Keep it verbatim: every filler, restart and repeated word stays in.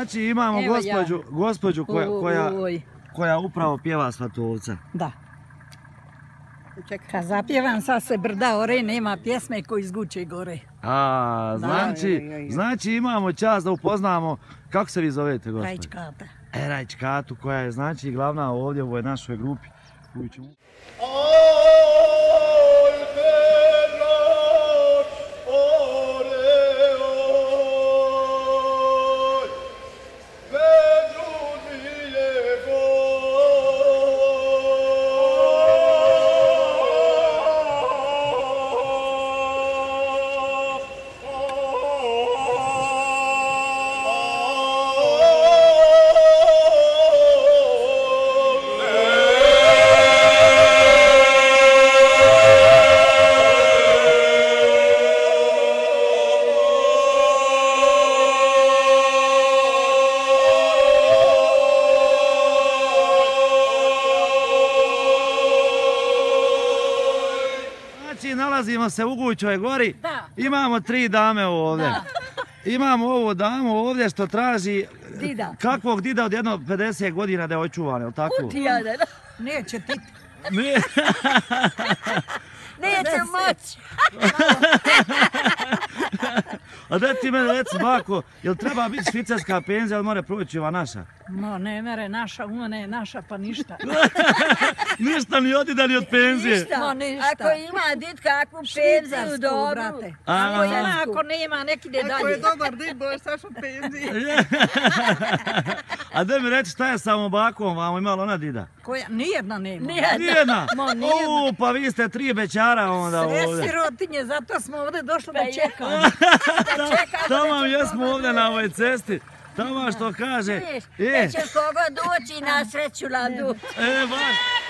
Znači imamo Evo gospođu, ja. gospođu koja, koja, Oj. koja upravo pjeva Svatovca. Da. Kad zapjevam sad se brda ore, nema pjesme koji izguće gore. A, znači, Da, da, da, da. znači imamo čast da upoznamo, kako se vi zovete gospođo? Rajčkata. E, Rajčkatu koja je znači glavna ovdje u ovoj našoj grupi. Koju ćemo... Nalazimo se u Gućoj gori, Da. imamo tri dame ovdje. Da. Imamo ovu damu ovdje što traži Dida. kakvog dida od jedno pedeset godina da je očuvan, je li tako? Tijade, da. Neće ti. Nije. Neće moći. A da ti mene reci, bako, jel treba biti švicarska penzija ili mora proći ova naša? No, ne mere naša, ona je naša pa ništa. Ništa ni od ida ni od penzije. Ništa. No, ništa. Ako ima dit kakvu penziju Švicarsku, dobru. brate. Aha. Ako ima, ako nema, neki ide Ako je dalje. dobar dit, boš saš od penzije. A da mi reći šta je sa ovom bakom, vamo imala ona dida? Koja, nijedna nema. Nijedna. Nijedna? Ma, nijedna. U, pa vi ste tri bećara onda Sve ovdje. sirotinje, zato smo ovdje došli da Pa je. čekamo. Tamo jesmo ovdje na ovoj cesti. Tamo što kaže, Vidiš, e, da će kogo doći na sreću ladu. e, baš,